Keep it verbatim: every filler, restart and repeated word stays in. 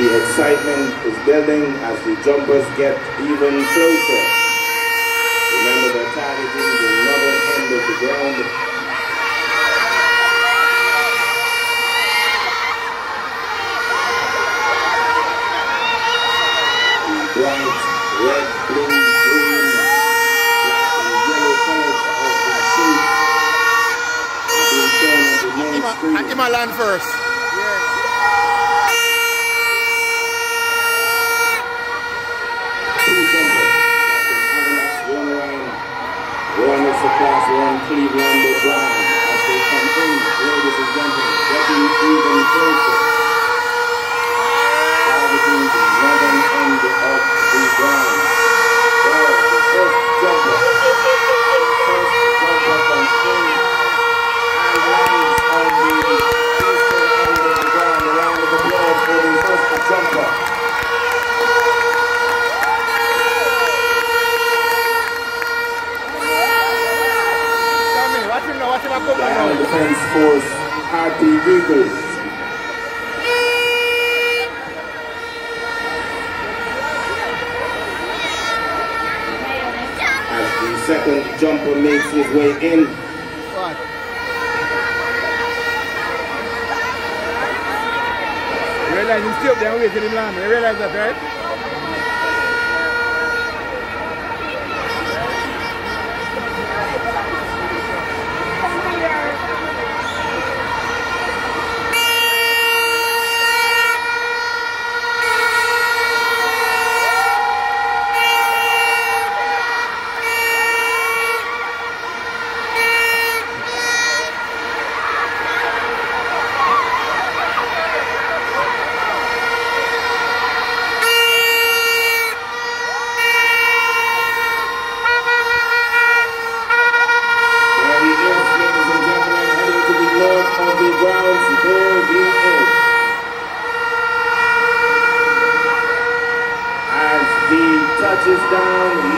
The excitement is building as the jumpers get even closer. Remember, they're targeting the northern end of the ground. The bright red, blue, green, black and yellow colors of the sheep are being shown on the main screen. And him a land first. One is the class one Cleveland Brown as they come in, ladies and gentlemen, getting even closer. Targeting the northern end of the ground. Well, the first jumper, first jumper comes in and lands on the eastern end of the ground. A round of applause for the first jumper. The Defense Force Harpy Eagles. As the second jumper makes his way in. You realize he's still there waiting him land. You realize that, right? Touches down.